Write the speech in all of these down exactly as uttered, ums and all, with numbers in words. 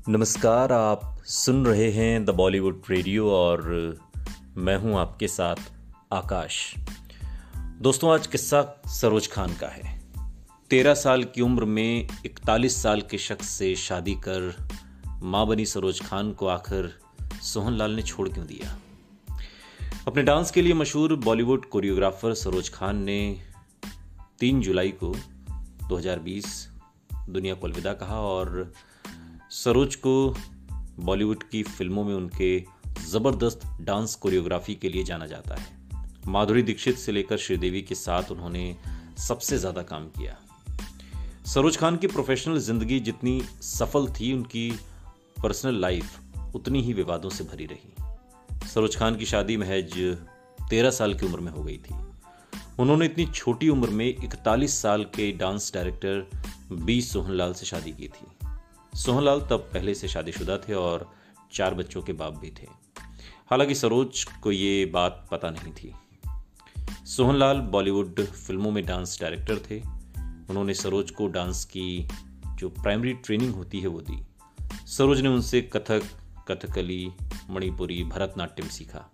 नमस्कार, आप सुन रहे हैं द बॉलीवुड रेडियो और मैं हूं आपके साथ आकाश। दोस्तों, आज किस्सा सरोज खान का है। तेरह साल की उम्र में इकतालीस साल के शख्स से शादी कर मां बनी सरोज खान को आखिर सोहनलाल ने छोड़ क्यों दिया। अपने डांस के लिए मशहूर बॉलीवुड कोरियोग्राफर सरोज खान ने तीन जुलाई को दो हज़ार बीस दुनिया को अलविदा कहा और सरोज को बॉलीवुड की फिल्मों में उनके ज़बरदस्त डांस कोरियोग्राफी के लिए जाना जाता है। माधुरी दीक्षित से लेकर श्रीदेवी के साथ उन्होंने सबसे ज़्यादा काम किया। सरोज खान की प्रोफेशनल ज़िंदगी जितनी सफल थी, उनकी पर्सनल लाइफ उतनी ही विवादों से भरी रही। सरोज खान की शादी महज तेरह साल की उम्र में हो गई थी। उन्होंने इतनी छोटी उम्र में इकतालीस साल के डांस डायरेक्टर बी सोहनलाल से शादी की थी। सोहनलाल तब पहले से शादीशुदा थे और चार बच्चों के बाप भी थे। हालांकि सरोज को ये बात पता नहीं थी। सोहनलाल बॉलीवुड फिल्मों में डांस डायरेक्टर थे। उन्होंने सरोज को डांस की जो प्राइमरी ट्रेनिंग होती है वो दी। सरोज ने उनसे कथक, कथकली, मणिपुरी, भरतनाट्यम सीखा।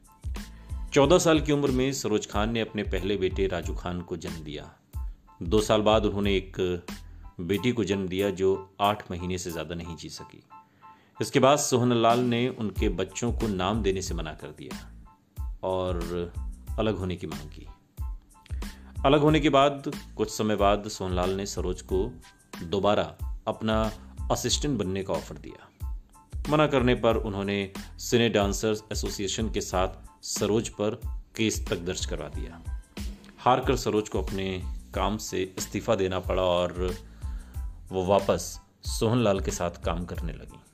चौदह साल की उम्र में सरोज खान ने अपने पहले बेटे राजू खान को जन्म दिया। दो साल बाद उन्होंने एक बेटी को जन्म दिया जो आठ महीने से ज्यादा नहीं जी सकी। इसके बाद सोहनलाल ने उनके बच्चों को नाम देने से मना कर दिया और अलग होने की मांग की। अलग होने के बाद कुछ समय बाद सोहनलाल ने सरोज को दोबारा अपना असिस्टेंट बनने का ऑफर दिया। मना करने पर उन्होंने सिने डांसर्स एसोसिएशन के साथ सरोज पर केस तक दर्ज करवा दिया। हार कर सरोज को अपने काम से इस्तीफा देना पड़ा और वो वापस सोहनलाल के साथ काम करने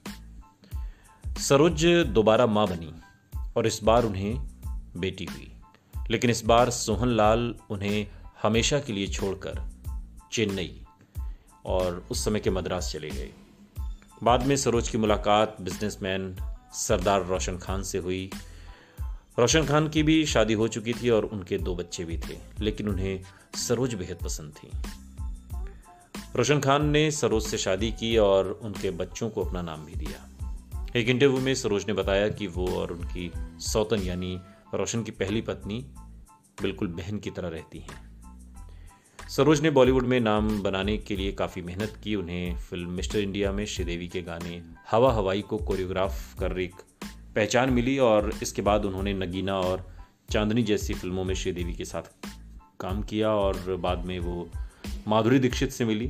लगी। सरोज दोबारा मां बनी और इस बार उन्हें बेटी हुई, लेकिन इस बार सोहनलाल उन्हें हमेशा के लिए छोड़कर चेन्नई और उस समय के मद्रास चले गए। बाद में सरोज की मुलाकात बिजनेसमैन सरदार रोशन खान से हुई। रोशन खान की भी शादी हो चुकी थी और उनके दो बच्चे भी थे, लेकिन उन्हें सरोज बेहद पसंद थी। रोशन खान ने सरोज से शादी की और उनके बच्चों को अपना नाम भी दिया। एक इंटरव्यू में सरोज ने बताया कि वो और उनकी सौतन यानी रोशन की पहली पत्नी बिल्कुल बहन की तरह रहती हैं। सरोज ने बॉलीवुड में नाम बनाने के लिए काफ़ी मेहनत की। उन्हें फिल्म मिस्टर इंडिया में श्रीदेवी के गाने हवा हवाई को कोरियोग्राफ कर एक पहचान मिली और इसके बाद उन्होंने नगीना और चांदनी जैसी फिल्मों में श्रीदेवी के साथ काम किया और बाद में वो माधुरी दीक्षित से मिली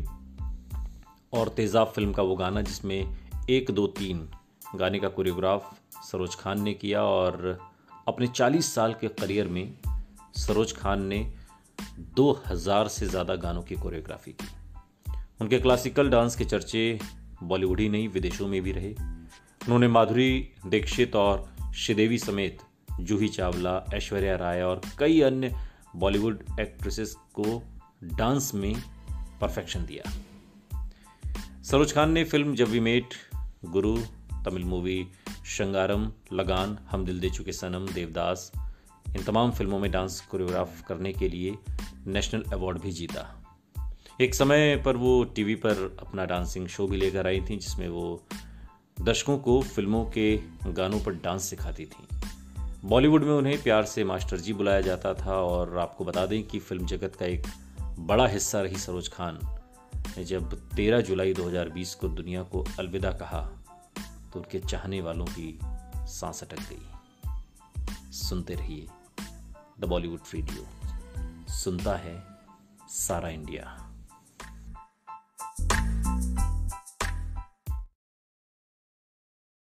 और तेजाब फिल्म का वो गाना जिसमें एक दो तीन गाने का कोरियोग्राफ सरोज खान ने किया और अपने चालीस साल के करियर में सरोज खान ने दो हज़ार से ज़्यादा गानों की कोरियोग्राफी की। उनके क्लासिकल डांस के चर्चे बॉलीवुड ही नहीं विदेशों में भी रहे। उन्होंने माधुरी दीक्षित और श्रीदेवी समेत जूही चावला, ऐश्वर्या राय और कई अन्य बॉलीवुड एक्ट्रेसेस को डांस में परफेक्शन दिया। सरोज खान ने फिल्म जब we met, Guru, Tamil movie श्रृंगारम, लगान, हम दिल दे चुके सनम, देवदास, इन तमाम फिल्मों में डांस कोरियोग्राफ करने के लिए नेशनल अवार्ड भी जीता। एक समय पर वो टीवी पर अपना डांसिंग शो भी लेकर आई थी जिसमें वो दर्शकों को फिल्मों के गानों पर डांस सिखाती थी। बॉलीवुड में उन्हें प्यार से मास्टर जी बुलाया जाता था और आपको बता दें कि फिल्म जगत का एक बड़ा हिस्सा रही सरोज खान ने जब तेरह जुलाई दो हज़ार बीस को दुनिया को अलविदा कहा तो उनके चाहने वालों की सांस अटक गई। सुनते रहिए द बॉलीवुड रेडियो, सुनता है सारा इंडिया।